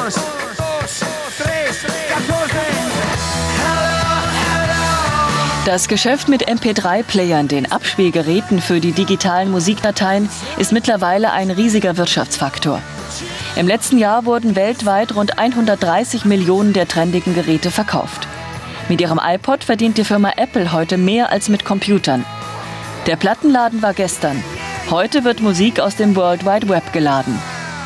Das Geschäft mit MP3-Playern, den Abspielgeräten für die digitalen Musikdateien, ist mittlerweile ein riesiger Wirtschaftsfaktor. Im letzten Jahr wurden weltweit rund 130 Millionen der trendigen Geräte verkauft. Mit ihrem iPod verdient die Firma Apple heute mehr als mit Computern. Der Plattenladen war gestern. Heute wird Musik aus dem World Wide Web geladen.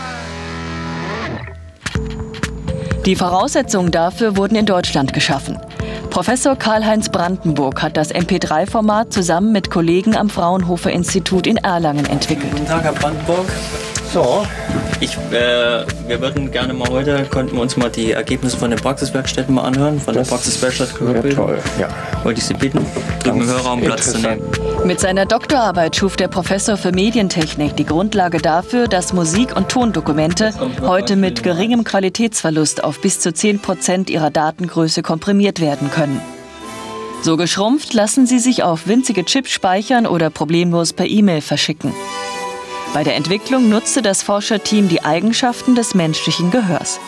Die Voraussetzungen dafür wurden in Deutschland geschaffen. Professor Karl-Heinz Brandenburg hat das MP3-Format zusammen mit Kollegen am Fraunhofer-Institut in Erlangen entwickelt. Guten Tag, Herr Brandenburg. So, wir würden gerne mal könnten wir uns mal die Ergebnisse von den Praxiswerkstätten mal anhören, von der Praxiswerkstatt Gehörbildung. Toll, ja. Wollte ich Sie bitten, drüben im Hörraum Platz zu nehmen. Mit seiner Doktorarbeit schuf der Professor für Medientechnik die Grundlage dafür, dass Musik- und Tondokumente heute mit geringem Qualitätsverlust auf bis zu 10% ihrer Datengröße komprimiert werden können. So geschrumpft lassen sie sich auf winzige Chips speichern oder problemlos per E-Mail verschicken. Bei der Entwicklung nutzte das Forscherteam die Eigenschaften des menschlichen Gehörs.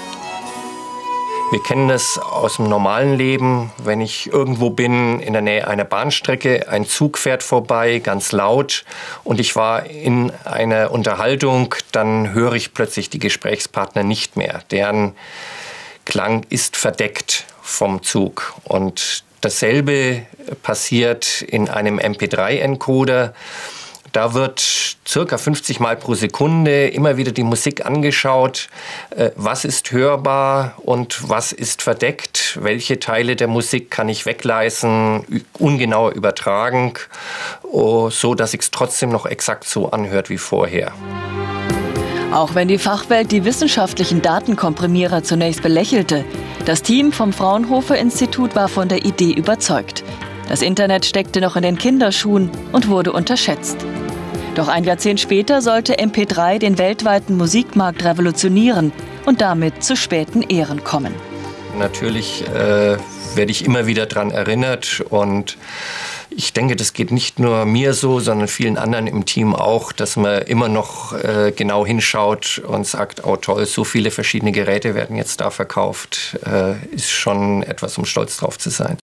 Wir kennen das aus dem normalen Leben, wenn ich irgendwo bin, in der Nähe einer Bahnstrecke, ein Zug fährt vorbei, ganz laut, und ich war in einer Unterhaltung, dann höre ich plötzlich die Gesprächspartner nicht mehr. Deren Klang ist verdeckt vom Zug. Und dasselbe passiert in einem MP3-Encoder. Da wird circa 50 Mal pro Sekunde immer wieder die Musik angeschaut. Was ist hörbar und was ist verdeckt? Welche Teile der Musik kann ich wegleisen, ungenauer übertragen, so dass es trotzdem noch exakt so anhört wie vorher. Auch wenn die Fachwelt die wissenschaftlichen Datenkomprimierer zunächst belächelte, das Team vom Fraunhofer-Institut war von der Idee überzeugt. Das Internet steckte noch in den Kinderschuhen und wurde unterschätzt. Doch ein Jahrzehnt später sollte MP3 den weltweiten Musikmarkt revolutionieren und damit zu späten Ehren kommen. Natürlich werde ich immer wieder daran erinnert, und ich denke, das geht nicht nur mir so, sondern vielen anderen im Team auch, dass man immer noch genau hinschaut und sagt, oh toll, so viele verschiedene Geräte werden jetzt da verkauft, ist schon etwas, um stolz drauf zu sein.